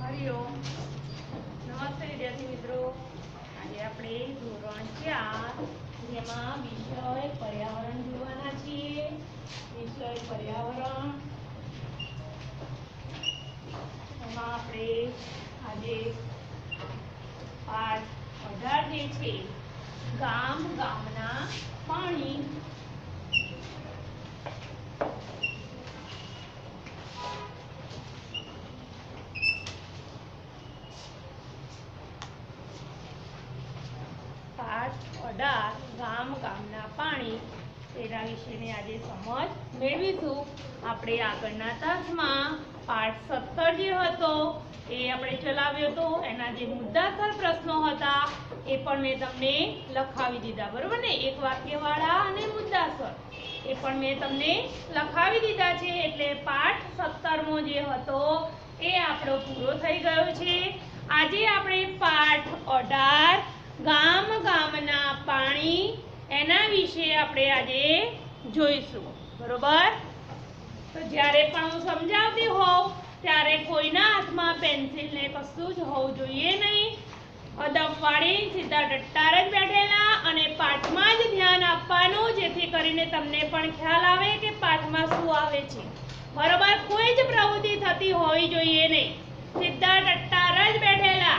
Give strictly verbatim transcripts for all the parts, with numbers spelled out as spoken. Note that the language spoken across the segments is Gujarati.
हरिओम नमस्ते विद्यार्थी मित्रों। आज આપણે ધોરણ ચાર જેમાં વિષય પર્યાવરણ જોવાના છીએ। વિષય પર્યાવરણ એમાં આપણે આજે પાઠ અઢાર જે છે ગામ ગામના પાણી। अठार गाम गामना पाणी तेना विषयनी आज समज मेळवीशुं। आपणे आगळना तासमां पाठ सत्तर जे हतो ए आपणे चलाव्यो तो एना जे मुद्दासर प्रश्नो हता ए पण मैं तमने लखावी दीधा, बरोबर ने? एक वाक्यवाळा अने मुद्दासर ए पण मैं तमने लखावी दीधा छे। एटले पाठ सत्तर मो जे हतो ए आपणो पूरो थई गयो छे। आजे आपणे पाठ अठार गाम गामना पाणी एना विषे आपणे आजे जोईशुं, बरोबर? तो ज्यारे पण हुं समजावती होव त्यारे कोईना हाथमां पेन्सिल ने कशुं ज होवुं जोईए नहीं। अदब वाळी सीधा डट्टार ज बेठेला अने पाठमां ज ध्यान आपवानुं, जेथी करीने तमने पण ख्याल आवे के पाठमां शुं आवे छे, बरोबर? कोई ज प्रवृत्ति थती होवी जोईए नहीं, सीधा डट्टार ज बेठेला।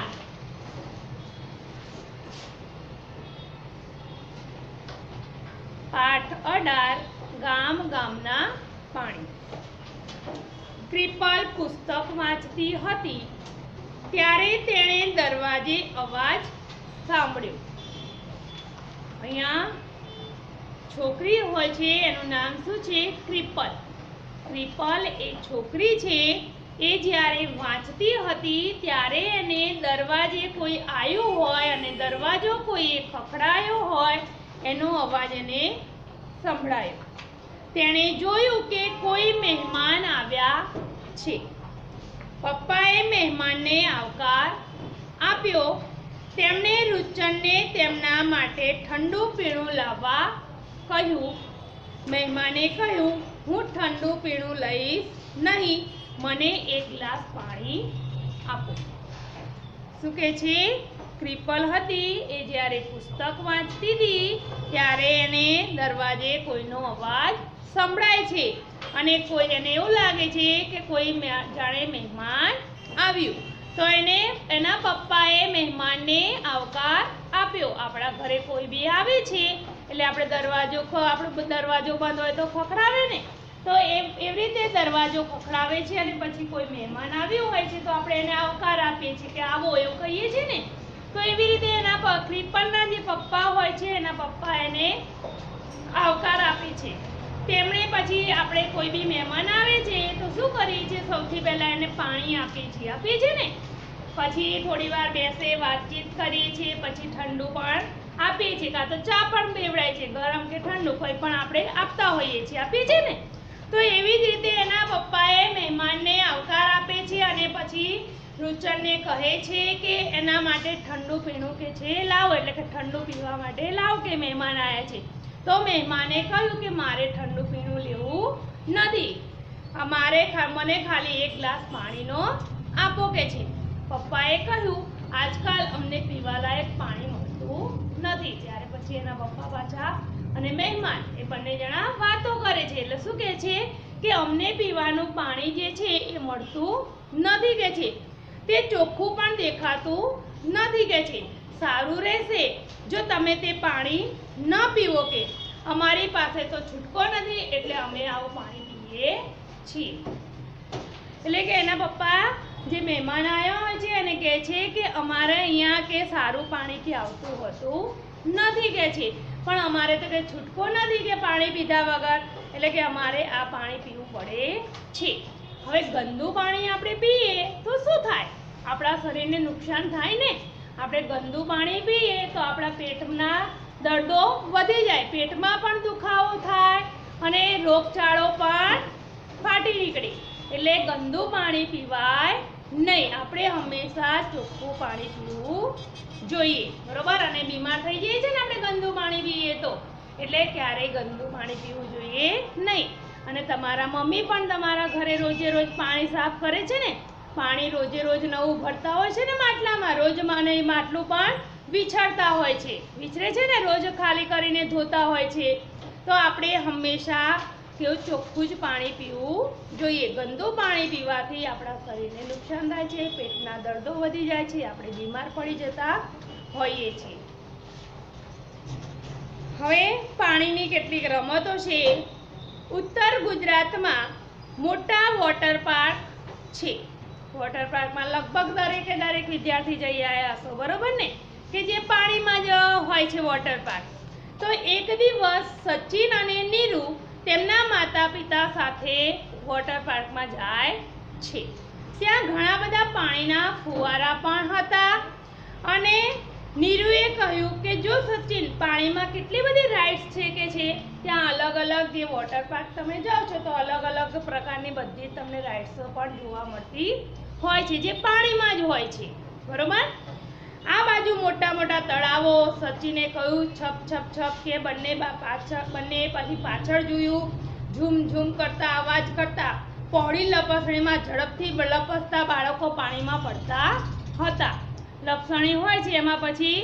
पाठ अठार गाम गामना पाणी। कृपाल पुस्तक वांचती हती त्यारे तेणे दरवाजे अवाज सांभळ्यो। अहींया छोकरी होय छे एनुं नाम शुं छे? कृपल। कृपल ए छोकरी छे ए ज्यारे वांचती हती त्यारे एने दरवाजे कोई आव्युं होय अने दरवाजो कोईए खखडायो होय एनो अवाज एने संभळायो। तेणे जोयुं के कोई मेहमान आव्या छे। पप्पाए मेहमानने आवकार आप्यो। तेमणे रुचनने तेमना माटे ठंडू पीणुं लाववा कह्युं। मेहमाने कह्युं, हूँ ठंडू पीणुं लईश नहीं, मने एक ग्लास पाणी आपो। शुं कहे छे? कृपल हती ए ज्यारे पुस्तक वांचती थी त्यारे एने दरवाजे कोईनो अवाज संभळाय छे अने कोई एने एवुं लागे छे के कोई जाणे मेहमान आव्युं। तो एने एना पप्पाए मेहमानने आवकार आप्यो। आपणा घरे कोई बी आवे छे એટલે આપણે દરવાજો આપણો દરવાજો બંધ હોય તો ખખડાવે ને, તો એવી રીતે દરવાજો ખખડાવે છે અને પછી કોઈ મહેમાન આવ્યું હોય છે તો આપણે એને આવકાર આપીએ છીએ કે આવો એવું કહીએ છીએ ને। तो एवी रीते एना कृपलना जे पप्पा होय छे एना पप्पा एने आवकार आपे छे। तेमणे पछी आपणे कोई बी मेहमान आवे छे तो शुं करीए छे? सौथी पहेला एने पाणी आपीए छीए, आपीए छे ने। पछी थोड़ीवार बेसे वातचीत करीए छीए, पछी ठंडू पण आपीए छीए, कां तो चा पण पीवडाय छे, गरम के ठंडू कोई पण आपणे आपता होईए छीए, आपीए छे ने। तो एवी ज रीते एना पप्पाए मेहमानने आवकार आपे छे अने पछी रुचन ने कहे छे के एना माटे ठंडू पीणुं के छे लाव, एटले के ठंडू पीवा माटे लाव के मेहमान आया छे। तो मेहमाने कह्युं के मारे ठंडू पीणुं लेवुं नथी, मारे मने खाली एक ग्लास पाणीनो आपो के छे। पप्पाए कह्युं आजकाल अमने पीवालायक पाणी मळतुं नथी। त्यारे पछी एना पप्पा पाछा अने मेहमान ए बंने जणा वातो करे छे, એટલે શું કહે છે કે અમને પીવાનું પાણી જે છે એ મળતું નથી કે છે, તે ચોખ્ખું પણ દેખાતું નથી કે છે। સારું રહેશે જો તમે તે પાણી ન પીવો કે અમારી પાસે તો છૂટકો નથી એટલે અમે આવું પાણી પીએ છીએ। એટલે કે એના પપ્પા જે મહેમાન આવ્યા હોય છે એને કહે છે કે અમારે અહીંયા કે સારું પાણી કે આવતું હોતું નથી કે છે, પણ અમારે તો કંઈ છૂટકો નથી કે પાણી પીધા વગર, એટલે કે અમારે આ પાણી પીવું પડે છે। હવે ગંદુ પાણી આપણે પીએ તો શું થાય? આપણા શરીરને નુકસાન થાય ને। આપણે ગંદુ પાણી પીએ તો આપણા પેટના દર્દો વધી જાય, પેટમાં પણ દુખાવો થાય અને રોગચાળો પણ ફાટી નીકળે। એટલે ગંદુ પાણી પીવાય નહીં, આપણે હંમેશા ચોખ્ખું પાણી પીવું જોઈએ, બરોબર? અને બીમાર થઈ જઈએ છે ને આપણે ગંદુ પાણી પીએ તો, એટલે ક્યારેય ગંદુ પાણી પીવું જોઈએ નહીં। અને તમારા મમ્મી પણ તમારા ઘરે રોજે રોજ પાણી સાફ કરે છે ને, પાણી રોજે રોજ નવું ભરતા હોય છે ને માટલામાં, રોજ મને માટલું પણ વિછળતા હોય છે, વિછળે છે ને, રોજ ખાલી કરીને ધોતા હોય છે. તો આપણે હંમેશા કેવું ચોખ્ખું જ પાણી પીવું જોઈએ. ગંદુ પાણી પીવાથી આપણા શરીરને નુકસાન થાય છે, પેટના દર્દો વધી જાય છે, આપણે બીમાર પડી જતા હોઈએ છીએ. હવે પાણીની કેટલીક રમતો છે. ઉત્તર ગુજરાતમાં મોટા વોટર પાર્ક છે. વોટર પાર્કમાં લગભગ દરેકે દરેક વિદ્યાર્થી જઈ આવ્યા હશો, બરોબર ને, કે જે પાણીમાં જ હોય છે વોટર પાર્ક. તો એક દિવસ સચિન અને નીરુ તેમના માતા પિતા સાથે વોટર પાર્કમાં જાય છે. ત્યાં ઘણા બધા પાણીના ફુવારા પણ હતા અને નીરુએ કહ્યું કે જો સચિન, પાણીમાં કેટલી બધી રાઇડ્સ છે કે છે, ત્યાં અલગ અલગ જે વોટર પાર્ક તમે જાઓ છો તો અલગ અલગ પ્રકારની બધી તમને રાઇડ્સો પણ જોવા મળતી હોય છે જે પાણીમાં જ હોય છે, બરોબર. આ બાજુ મોટા મોટા તળાવો. સચિને કહ્યું છપ છપ છપ કે બંને પાછળ બંને પછી પાછળ જોયું. ઝૂમ ઝૂમ કરતા, અવાજ કરતા, પહોળી લપસણીમાં ઝડપથી લપસતા બાળકો પાણીમાં પડતા હતા. લપસણી હોય છે એમાં પછી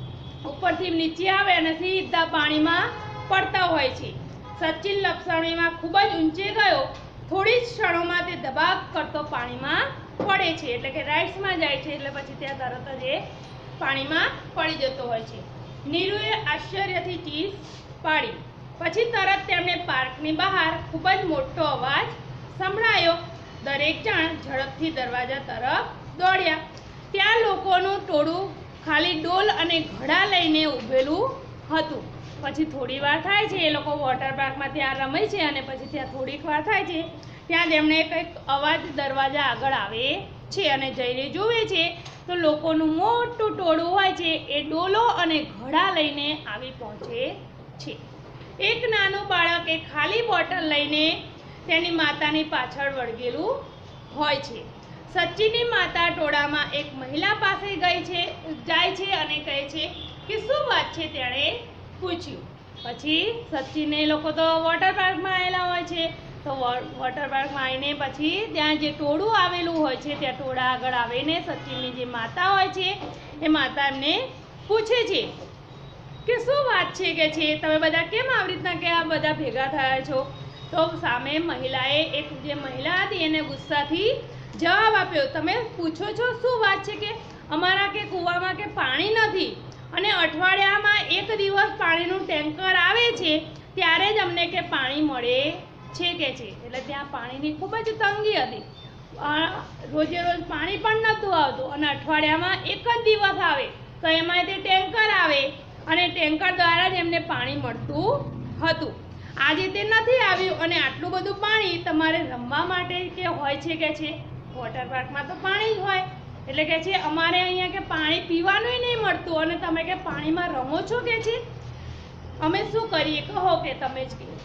ઉપરથી નીચે આવે અને સીધા પાણીમાં પડતા હોય છે. સચિન લપસણીમાં ખૂબ જ ઊંચે ગયો. થોડી જ ક્ષણોમાં તે ધબાક કરતો પાણીમાં પડે છે, એટલે કે રાઇડ્સમાં જાય છે, એટલે પછી ત્યાં તરત જ એ પાણીમાં પડી જતો હોય છે. નીરુએ આશ્ચર્યથી ચીસ પાડી. પછી તરત તેમને પાર્કની બહાર ખૂબ જ મોટો અવાજ સંભળાયો. દરેક જણ ઝડપથી દરવાજા તરફ દોડ્યા. ત્યાં લોકોનું ટોળું ખાલી ડોલ અને ઘડા લઈને ઊભેલું હતું. પછી થોડી વાર થાય છે, એ લોકો વોટર પાર્કમાં ત્યાં રમે છે અને પછી ત્યાં થોડીક વાર થાય છે, ત્યાં તેમને કંઈક અવાજ દરવાજા આગળ આવે છે અને જઈને જોવે છે તો લોકોનું મોટું ટોળું હોય છે એ ડોલો અને ઘડા લઈને આવી પહોંચે છે. એક નાનું બાળક એક ખાલી બોટલ લઈને તેની માતાની પાછળ વળગેલું હોય છે. સચિનની માતા ટોળામાં એક મહિલા પાસે ગઈ છે જાય છે અને કહે છે કે શું વાત છે, તેણે પૂછ્યું. પછી સચિને લોકો તો વોટર પાર્કમાં આવેલા હોય છે, તો વોટર પાર્કમાં આવીને પછી ત્યાં જે ટોળું આવેલું હોય છે ત્યાં ટોળા આગળ આવીને સચિનની જે માતા હોય છે એ માતા એમને પૂછે છે કે શું વાત છે કે છે, તમે બધા કેમ આવી રીતના કે આ બધા ભેગા થયા છો. તો સામે મહિલાએ, એક જે મહિલા હતી એને ગુસ્સાથી જવાબ આપ્યો, તમે પૂછો છો શું વાત છે કે અમારા કે કૂવામાં કે પાણી નથી અને અઠવાડિયામાં એક દિવસ પાણીનું ટેન્કર આવે છે ત્યારે જ અમને કે પાણી મળે છે કે છે. એટલે ત્યાં પાણીની ખૂબ જ તંગી હતી, રોજે રોજ પાણી પણ નહોતું આવતું અને અઠવાડિયામાં એક જ દિવસ આવે તો એમાં તે ટેન્કર આવે અને ટેન્કર દ્વારા જ એમને પાણી મળતું હતું. આજે તે નથી આવ્યું અને આટલું બધું પાણી તમારે રમવા માટે કે હોય છે કે છે, વોટર પાર્કમાં તો પાણી જ હોય, એટલે કે છે અમારે અહીંયા કે પાણી પીવાનું નહીં મળતું અને તમે કે પાણીમાં રમો છો કે છે, અમે શું કરીએ કહો કે તમે જ કહો.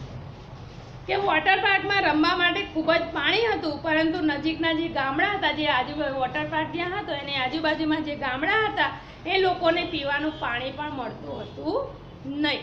કે વોટર પાર્કમાં રમવા માટે ખૂબ જ પાણી હતું, પરંતુ નજીકના જે ગામડા હતા, જે આજુબાજુ વોટર પાર્ક જ્યાં હતો એની આજુબાજુમાં જે ગામડા હતા એ લોકોને પીવાનું પાણી પણ મળતું હતું નહીં.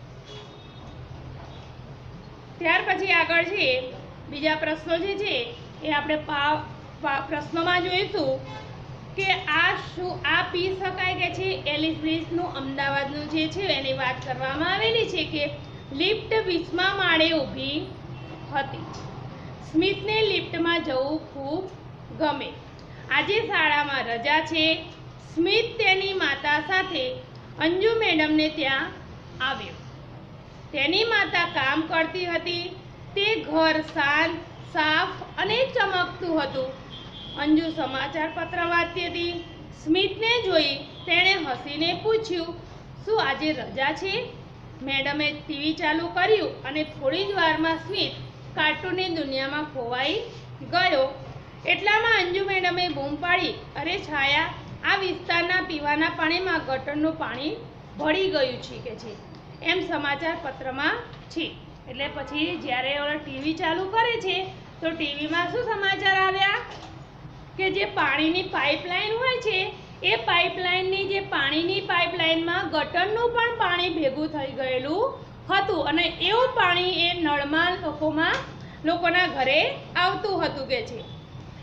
ત્યાર પછી આગળ છે બીજા પ્રશ્નો જે છે એ આપણે પ્રશ્નોમાં જોઈશું કે આ શું આ પી શકાય કે છે. એલિસ બ્રિજનું અમદાવાદનું જે છે એની વાત કરવામાં આવેલી છે કે લિફ્ટ વીસમા માળે ઊભી હતી. સ્મિતને લિફ્ટમાં જવું ખૂબ ગમે. આજે શાળામાં રજા છે. સ્મિત તેની માતા સાથે અંજુ મેડમને ત્યાં આવ્યો. તેની માતા કામ કરતી હતી. તે ઘર શાંત, સાફ અને ચમકતું હતું. અંજુ સમાચાર પત્ર વાંચતી હતી. સ્મિતને જોઈ તેણે હસીને પૂછ્યું, શું આજે રજા છે? મેડમે ટીવી ચાલુ કર્યું અને થોડી જ વારમાં સ્મિત કાર્ટૂનની દુનિયામાં ખોવાઈ ગયો. એટલામાં અંજુ મેડમે બૂમ પાડી, અરે છાયા, આ વિસ્તારના પીવાના પાણીમાં ગટરનું પાણી ભળી ગયું છે કે છે, એમ સમાચાર પત્રમાં છે. એટલે પછી જ્યારે ટીવી ચાલુ કરે છે તો ટીવીમાં શું સમાચાર આવ્યા કે જે પાણીની પાઇપલાઇન હોય છે એ પાઇપલાઇનની જે પાણીની પાઇપલાઇનમાં ગટરનું પણ પાણી ભેગું થઈ ગયેલું હતું અને એવું પાણી એ નળમાં લોકોમાં લોકોના ઘરે આવતું હતું કે છે.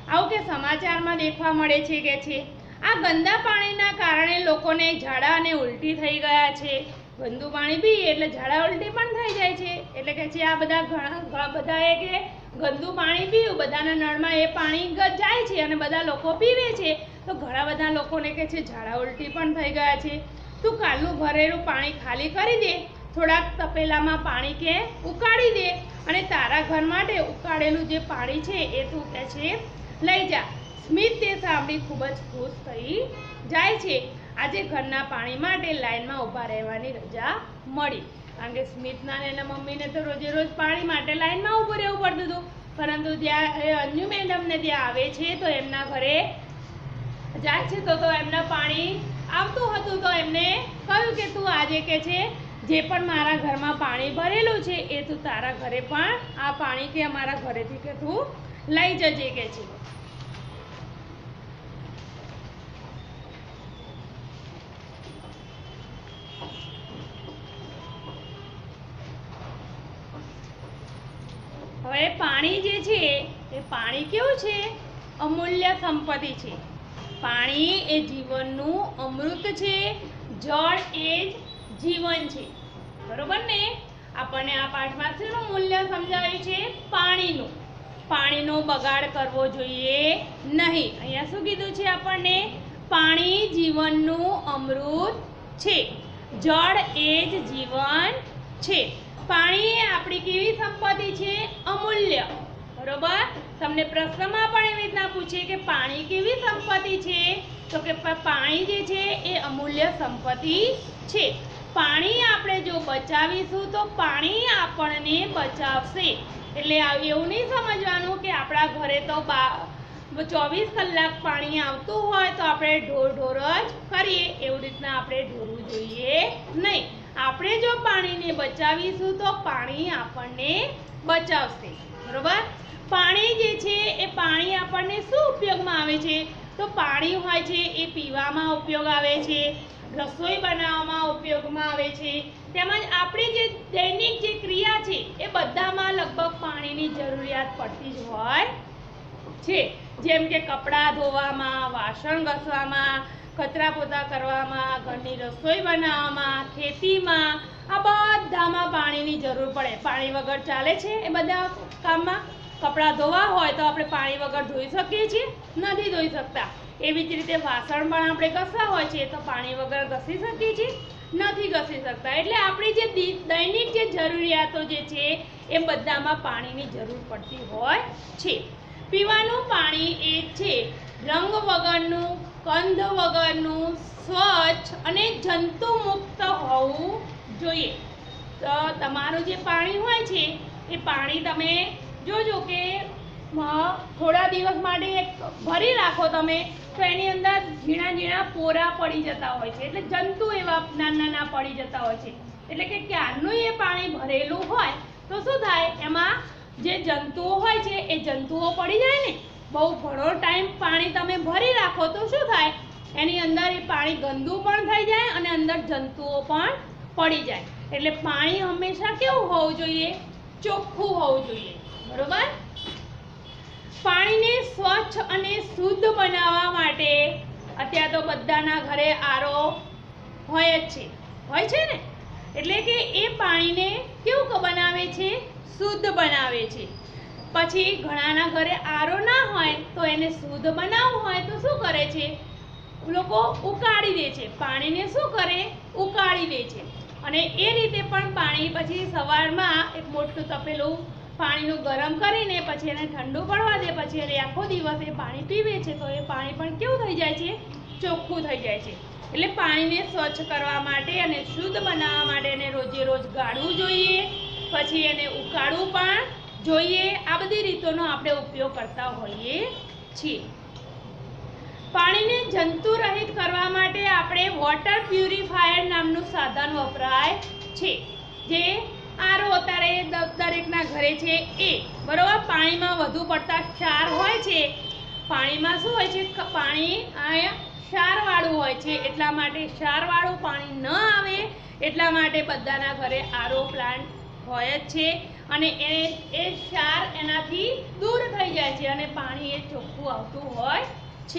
આવું કે સમાચારમાં દેખવા મળે છે કે છે આ ગંદા પાણીના કારણે લોકોને ઝાડા અને ઉલટી થઈ ગયા છે. ગંદુ પાણી પીએ એટલે ઝાડા ઉલટી પણ થઈ જાય છે. એટલે કે છે આ બધા ઘણા બધાએ કે ગંદુ પાણી પીવું, બધાના નળમાં એ પાણી જાય છે અને બધા લોકો પીવે છે, તો ઘણા બધા લોકોને કે છે ઝાડા ઉલટી પણ થઈ ગયા છે. તું કાલનું ભરેલું પાણી ખાલી કરી દે, થોડાક તપેલામાં પાણી કે ઉકાળી દે અને તારા ઘર માટે ઉકાળેલું જે પાણી છે એ તું કે છે લઈ જા. સ્મિત તે સાંભળી ખૂબ જ ખુશ થઈ જાય છે. આજે ઘરના પાણી માટે લાઈનમાં ઊભા રહેવાની રજા મળી. કારણ કે સ્મિતના અને એના મમ્મીને તો રોજે રોજ પાણી માટે લાઈનમાં ઊભું રહેવું પડતું હતું, પરંતુ ત્યાં અંજુ મેડમને ત્યાં આવે છે તો એમના ઘરે જાય છે તો તો એમના પાણી આવતું હતું. તો એમને કહ્યું કે તું આજે કે છે જે પણ મારા ઘરમાં પાણી ભરેલું છે એ તું તારા ઘરે પણ આ પાણી કે અમારા ઘરેથી કે તું લઈ જજે કે છે. હવે પાણી જે છે એ પાણી કેવું છે? અમૂલ્ય સંપત્તિ છે. પાણી એ જીવનનું અમૃત છે. જળ એ જ જીવન છે. બરોબર ને? આપણને આ પાઠમાં શેનું મૂલ્ય સમજાવ્યું છે? પાણીનું. પાણીનો બગાડ કરવો જોઈએ નહીં. અહીંયા શું કીધું છે આપણને? પાણી જીવનનું અમૃત છે. જળ એ જ જીવન છે. પાણી એ આપણી કેવી સંપત્તિ છે? અમૂલ્ય. બરોબર? તમને પ્રશ્નમાં પણ એવી રીતના પૂછે કે પાણી કેવી સંપત્તિ છે, તો કે પાણી જે છે એ અમૂલ્ય સંપત્તિ છે. પાણી આપણે જો બચાવીશું તો પાણી આપણને બચાવશે. એટલે એવું નહીં સમજવાનું કે આપણા ઘરે તો બા ચોવીસ કલાક પાણી આવતું હોય તો આપણે ઢોર ઢોર જ કરીએ, એવી રીતના આપણે ઢોરવું જોઈએ નહીં. આપણે જો પાણીને બચાવીશું તો પાણી આપણને બચાવશે. બરોબર? પાણી જે છે એ પાણી આપણને શું ઉપયોગમાં આવે છે? તો પાણી હોય છે એ પીવામાં ઉપયોગ આવે છે, રસોઈ બનાવવામાં ઉપયોગમાં આવે છે, તેમજ આપણી જે દૈનિક જે ક્રિયા છે એ બધામાં લગભગ પાણીની જરૂરિયાત પડતી જ હોય છે. જેમ કે કપડાં ધોવામાં, વાસણ ઘસવામાં, કચરા પોતા કરવામાં, ઘરની રસોઈ બનાવવામાં, ખેતીમાં, આ બધામાં પાણીની જરૂર પડે. પાણી વગર ચાલે છે એ બધા કામમાં? કપડાં ધોવા હોય તો આપણે પાણી વગર ધોઈ શકીએ છીએ? નથી ધોઈ શકતા. એવી જ રીતે વાસણ પણ આપણે ઘસવા હોય છે તો પાણી વગર ઘસી શકીએ છીએ? નથી ઘસી શકતા. એટલે આપણી જે દૈનિક જે જરૂરિયાતો જે છે એ બધામાં પાણીની જરૂર પડતી હોય છે. પીવાનું પાણી એ છે રંગ વગરનું, ગંધ વગરનું, સ્વચ્છ અને જંતુ મુક્ત હોવું જોઈએ. તો તમારું જે પાણી હોય છે એ પાણી તમે જોજો કે થોડા દિવસ માટે એક ભરી રાખો તમે તો એની અંદર ઝીણા ઝીણા પોરા પડી જતા હોય છે, એટલે જંતુ એવા નાના નાના પડી જતા હોય છે. એટલે કે ક્યારનું એ પાણી ભરેલું હોય તો શું થાય? એમાં જે જંતુઓ હોય છે એ જંતુઓ પડી જાય ને. બહુ ઘણો ટાઈમ પાણી તમે ભરી રાખો તો શું થાય? એની અંદર એ પાણી ગંદુ પણ થઈ જાય અને અંદર જંતુઓ પણ પડી જાય. એટલે પાણી હંમેશા કેવું હોવું જોઈએ? ચોખ્ખું હોવું જોઈએ. બરોબર? પાણીને સ્વચ્છ અને શુદ્ધ બનાવવા માટે અત્યારે તો બધાના ઘરે આરો હોય જ છે, હોય છે ને? એટલે કે એ પાણીને કેવું બનાવે છે? શુદ્ધ બનાવે છે. પછી ઘણાના ઘરે આરો ના હોય તો એને શુદ્ધ બનાવવું હોય તો શું કરે છે? લોકો ઉકાળી દે છે. પાણીને શું કરે? ઉકાળી દે છે. અને એ રીતે પણ પાણી પછી સવારમાં એક મોટું તપેલું પાણીનું ગરમ કરીને પછી એને ઠંડુ પડવા દે, પછી એને આખો દિવસ એ પાણી પીવે છે તો એ પાણી પણ કેવું થઈ જાય છે? ચોખ્ખું થઈ જાય છે. એટલે પાણીને સ્વચ્છ કરવા માટે અને શુદ્ધ બનાવવા માટે એને રોજે રોજ ગાળવું જોઈએ, પછી એને ઉકાળવું પણ જોઈએ. આ બધી રીતોનો આપણે ઉપયોગ કરતા હોઈએ છીએ. પાણીને જંતુ રહિત કરવા માટે આપણે વોટર પ્યુરિફાયર નામનું સાધન વપરાય છે. જે આરો અત્યારે દરેકના ઘરે છે એ. બરોબર? પાણીમાં વધુ પડતા ક્ષાર હોય છે. પાણીમાં શું હોય છે? પાણી આ ક્ષારવાળું હોય છે. એટલા માટે ક્ષારવાળું પાણી ન આવે એટલા માટે બધાના ઘરે આરો પ્લાન્ટ હોય જ છે અને એ એ ક્ષાર એનાથી દૂર થઈ જાય છે અને પાણી એ ચોખ્ખું આવતું હોય છે.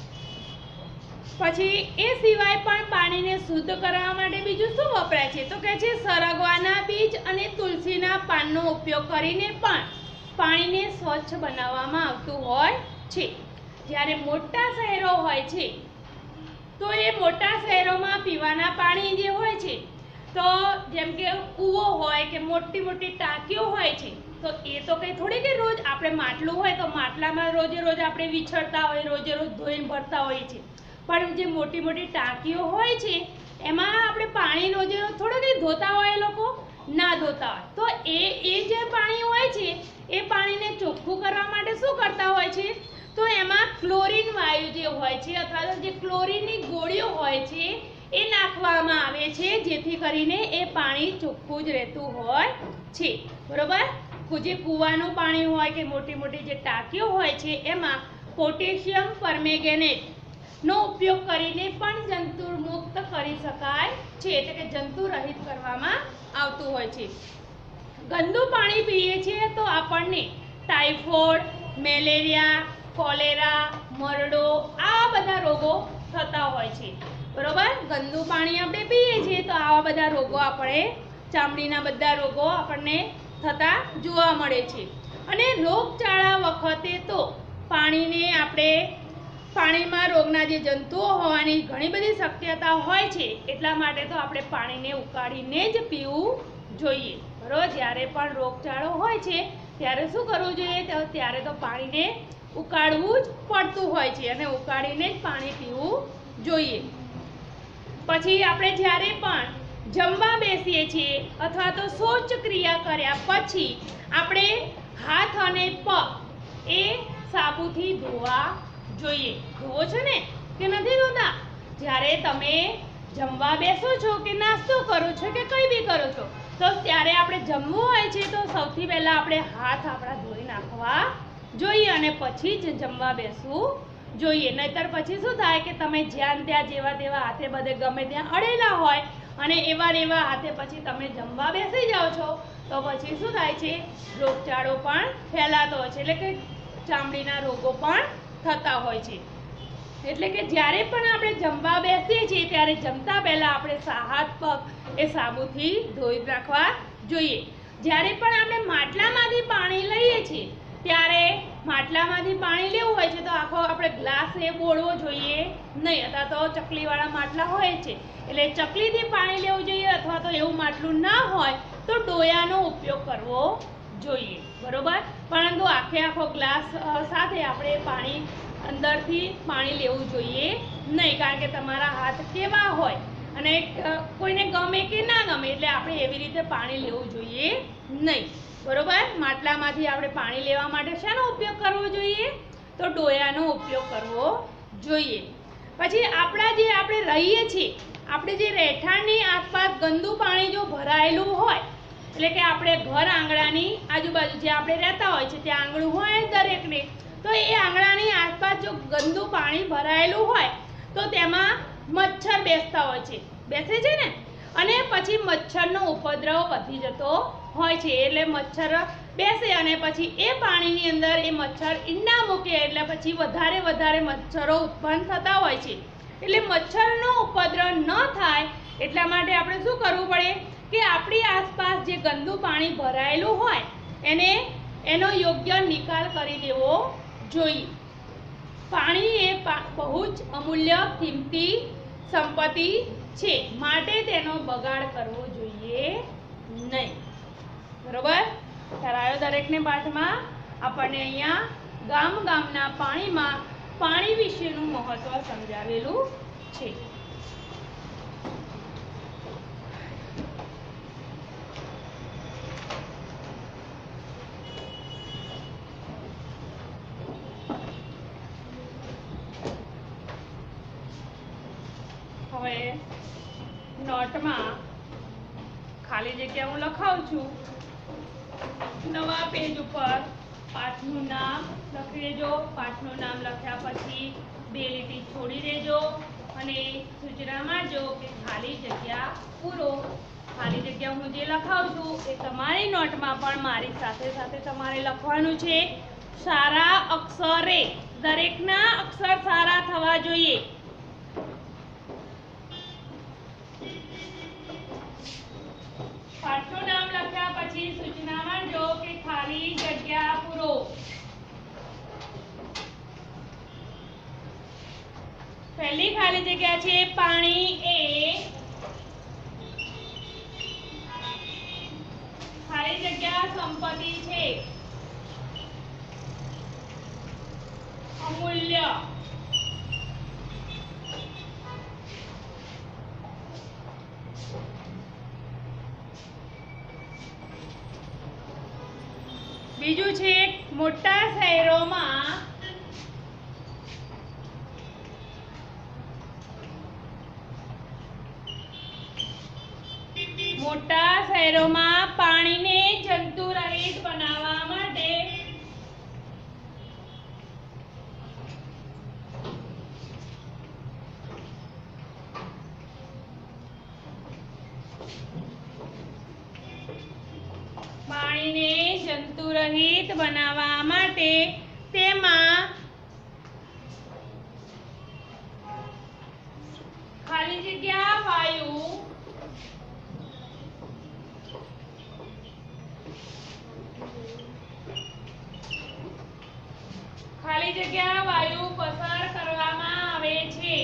પછી એ સિવાય પણ પાણીને શુદ્ધ કરવા માટે બીજું શું વપરાય છે? તો કહે છે સરગવાના બીજ અને તુલસીના પાનનો ઉપયોગ કરીને પણ પાણીને સ્વચ્છ બનાવવામાં આવતું હોય છે. જ્યારે મોટા શહેરો હોય છે તો એ મોટા શહેરોમાં પીવાના પાણી જે હોય છે, તો જેમ કે કૂવો હોય કે મોટી મોટી ટાંકીઓ હોય છે, તો એ તો કંઈ થોડી કે રોજ આપણે માટલું હોય તો માટલામાં રોજે રોજ આપણે વિછળતા હોય, રોજે રોજ ધોઈને ભરતા હોઈએ છીએ. પણ જે મોટી મોટી ટાંકીઓ હોય છે એમાં આપણે પાણી રોજે રોજ થોડું કંઈ ધોતા હોય, એ લોકો ના ધોતા હોય. તો એ એ જે પાણી હોય છે એ પાણીને ચોખ્ખું કરવા માટે શું કરતા હોય છે? તો એમાં ક્લોરીન વાયુ જે હોય છે અથવા તો જે ક્લોરીનની ગોળીઓ હોય છે એ નાખવામાં આવે છે, જેથી કરીને એ પાણી ચોખ્ખું જ રહેતું હોય છે. બરોબર? જે કૂવાનું પાણી હોય કે મોટી મોટી જે ટાંકીઓ હોય છે એમાં પોટેશિયમ પરમેંગેનેટનો ઉપયોગ કરીને પણ જંતુ મુક્ત કરી શકાય છે, એટલે કે જંતુ રહિત કરવામાં આવતું હોય છે. ગંદુ પાણી પીએ છીએ તો આપણને ટાઇફોઇડ, મેલેરિયા, કોલેરા, મરડો આવા બધા રોગો થતા હોય છે. બરોબર? ગંદુ પાણી આપણે પીએ છીએ તો આવા બધા રોગો આપણે ચામડીના બધા રોગો આપણને થતા જોવા મળે છે. અને રોગચાળા વખતે તો પાણીને આપણે પાણીમાં રોગના જે જંતુઓ હોવાની ઘણી બધી શક્યતા હોય છે, એટલા માટે તો આપણે પાણીને ઉકાળીને જ પીવું જોઈએ. બરોબર? જ્યારે પણ રોગચાળો હોય છે ત્યારે શું કરવું જોઈએ? ત્યારે તો પાણીને ઉકાળવું જ પડતું હોય છે અને ઉકાળીને જ પાણી પીવું જોઈએ. પછી આપણે જ્યારે પણ જમવા બેસીએ છીએ અથવા તો શૌચ ક્રિયા કર્યા પછી આપણે હાથ અને પગ એ સાબુથી ધોવા જોઈએ. ધોવો છો ને કે નથી ધોતા? જ્યારે તમે જમવા બેસો છો કે નાસ્તો કરો છો કે કંઈ બી કરો છો તો ત્યારે આપણે જમવું હોય છે તો સૌથી પહેલાં આપણે હાથ આપણા ધોઈ નાખવા જોઈએ અને પછી જ જમવા બેસવું જોઈએ. નહીંતર પછી શું થાય કે તમે જ્યાં ત્યાં જેવા તેવા હાથે બધે ગમે ત્યાં અડેલા હોય અને એવા ને એવા હાથે પછી તમે જમવા બેસી જાઓ છો તો પછી શું થાય છે? રોગચાળો પણ ફેલાતો હોય છે, એટલે કે ચામડીના રોગો પણ થતા હોય છે. એટલે કે જ્યારે પણ આપણે જમવા બેસીએ છીએ ત્યારે જમતા પહેલાં આપણે હાથ પગ એ સાબુથી ધોઈ નાખવા જોઈએ. જ્યારે પણ આપણે માટલામાંથી પાણી લઈએ છીએ ત્યારે માટલામાંથી પાણી લેવું હોય છે તો આખો આપણે ગ્લાસ એ બોળવો જોઈએ નહીં, અથવા તો ચકલીવાળા માટલા હોય છે એટલે ચકલીથી પાણી લેવું જોઈએ, અથવા તો એવું માટલું ના હોય તો ડોયાનો ઉપયોગ કરવો જોઈએ. બરોબર? પરંતુ આખે આખો ગ્લાસ સાથે આપણે પાણી અંદરથી પાણી લેવું જોઈએ નહીં, કારણ કે તમારા હાથ કેવા હોય અને કોઈને ગમે કે ના ગમે એટલે આપણે એવી રીતે પાણી લેવું જોઈએ નહીં. બરોબર? માટલામાંથી આપણે પાણી લેવા માટે શાનો ઉપયોગ કરવો જોઈએ? તો ડોયાનો ઉપયોગ કરવો જોઈએ. પછી આપણા જે આપણે રહીએ છીએ, આપણે જે રહેઠાણની આસપાસ ગંદુ પાણી જો ભરાયેલું હોય, એટલે કે આપણે ઘર આંગણાની આજુબાજુ જે આપણે રહેતા હોય છે ત્યાં આંગણું હોય દરેકને, તો એ આંગણાની આસપાસ જો ગંદુ પાણી ભરાયેલું હોય તો તેમાં મચ્છર બેસતા હોય છે, બેસે છે ને, અને પછી મચ્છરનો ઉપદ્રવ વધી જતો હોય છે. એટલે મચ્છર બેસે અને પછી એ પાણીની અંદર એ મચ્છર ઈંડા મૂકે એટલે પછી વધારે વધારે મચ્છરો ઉત્પન્ન થતા હોય છે. એટલે મચ્છરનો ઉપદ્રવ ન થાય એટલા માટે આપણે શું કરવું પડે કે આપણી આસપાસ જે ગંદુ પાણી ભરાયેલું હોય એને એનો યોગ્ય નિકાલ કરી દેવો જોઈએ. પાણી એ બહુ જ અમૂલ્ય કિંમતી સંપત્તિ છે, માટે તેનો બગાડ કરવો જોઈએ નહીં. બરોબર? કરાયો દરેકને પાઠમાં? આપણને અહીંયા ગામ ગામના પાણીમાં પાણી વિશેનું મહત્વ સમજાવેલું છે. હવે નોટમાં ખાલી જગ્યા હું લખાવું છું. નવા પેજ ઉપર પાઠનું નામ લખી દેજો. પાઠનું નામ લખ્યા પછી બે લીટી છોડી દેજો અને સૂચના મારજો કે ખાલી જગ્યા પૂરો ખાલી જગ્યા હું જે લખાવું છું એ તમારી નોટમાં પણ મારી સાથે સાથે તમારે લખવાનું છે. સારા અક્ષરે, દરેકના અક્ષર સારા થવા જોઈએ. પાઠનું નામ લખ્યા પછી સૂચનામાં જો કે ખાલી જગ્યા પૂરો. પહેલી ખાલી જગ્યા છે પાણી એ ખાલી જગ્યા સંપત્તિ છે. અમૂલ્ય. બીજું છે મોટા શહેરોમાં મોટા શહેરોમાં પાણીને જંતુરહિત બનાવવા માટે પાણીને જંતુરહિત બનાવવા માટે તેમાં ખાલી જગ્યા વાયુ ખાલી જગ્યા વાયુ પસાર કરવામાં આવે છે.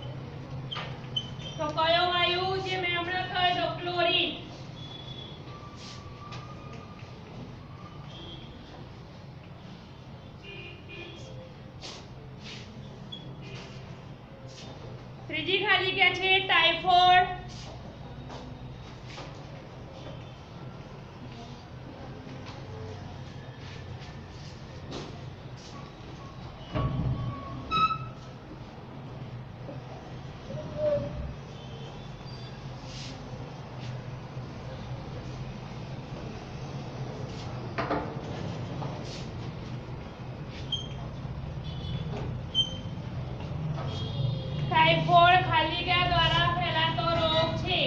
તો કયો વાયુ? જે મેં હમણાં કહ્યું ક્લોરીન. ત્રીજી ખાલી જગ્યા છે ટાઇફોઇડ. ટાઇફોઇડ ખાલી જગ્યા દ્વારા ફેલાતો રોગ છે.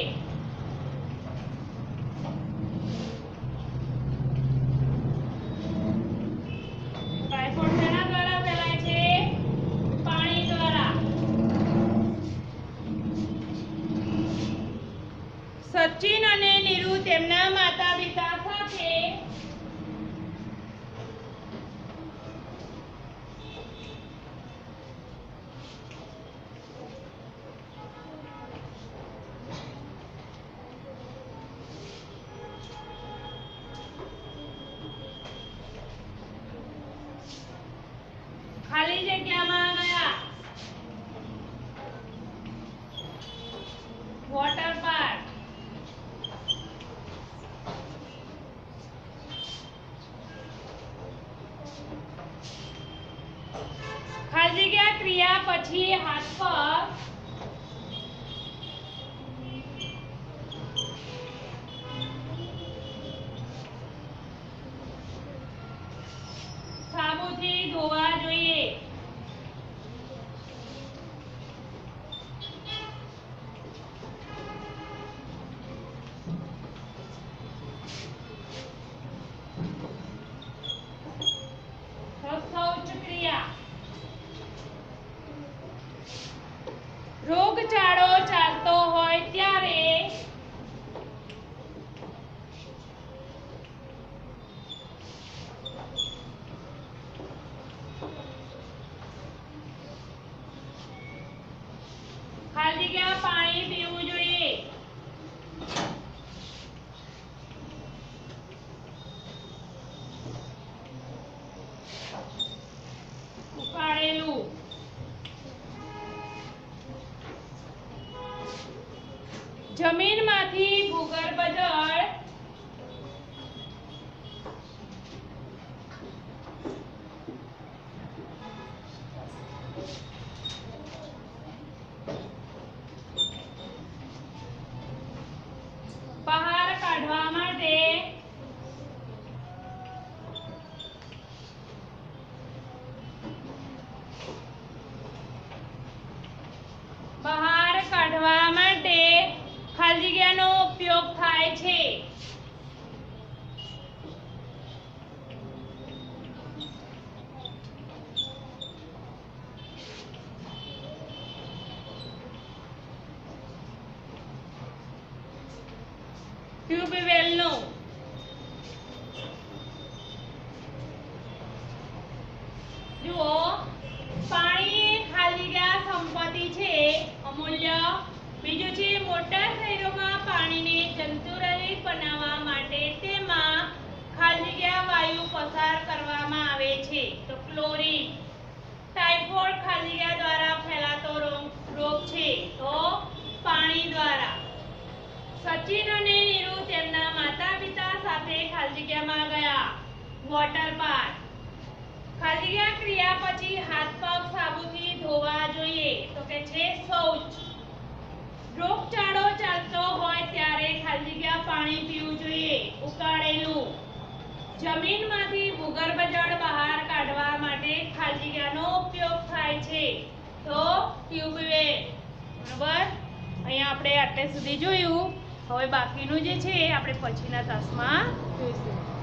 ટાઇફોઇડ શેના દ્વારા ફેલાય છે? પાણી દ્વારા. સચિન અને નીરુ તેમના માતા પિતા સાથે ખાલી જગ્યામાં ગયા. Water park. ખાલી જગ્યા ક્રિયા પછી હાથ પર સાબુથી ધોવા જોઈએ. શૌચ ક્રિયા. રોગચાળો ચાલતો હોય ત્યારે ખાલી જગ્યા પાણી પીવું જોઈએ. ઉકાળેલું. જમીનમાંથી ભૂગર્ભ જળ બહાર કાઢવા માટે બહાર કાઢવા માટે ખાલી જગ્યાનો ઉપયોગ થાય છે? ટ્યુબવેલનો જુઓ, પાણી એ ખાલી જગ્યા સંપત્તિ છે, અમૂલ્ય. બીજું છે, મોટા શહેરોમાં પાણીને જંતુરહિત બનાવવા માટે તેમાં ખાલી જગ્યા વાયુ પસાર કરવામાં આવે છે. તો ક્લોરીન. ટાઇફોઇડ ખાલી જગ્યા દ્વારા ફેલાતો રોગ છે, તો પાણી દ્વારા. સચિન અને નીરુ તેમના માતા પિતા સાથે ખાલી જગ્યામાં ગયા. Water park. ખાલી જગ્યા ક્રિયા પછી હાથ પગ સાબુથી ધોવા જોઈએ, તો કે છે શૌચ. રોગચાળો ચાલતો હોય ત્યારે ખાલી જગ્યા પાણી પીવું જોઈએ, ઉકાળેલું. જમીનમાંથી ભૂગર્ભ જળ બહાર કાઢવા માટે ખાલી જગ્યાનો ઉપયોગ થાય છે, તો ટ્યુબવેલ. બરાબર, અહીંયા આપણે આટલે સુધી જોયું. હવે બાકીનું જે છે આપણે પછીના તાસમાં જોઈશું.